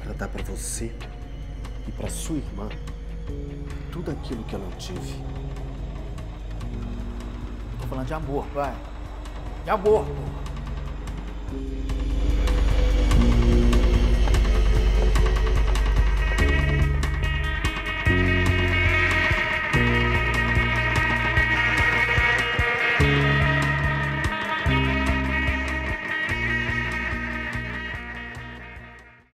para dar para você e para sua irmã tudo aquilo que eu não tive. Tô falando de amor, pai. De amor, pô.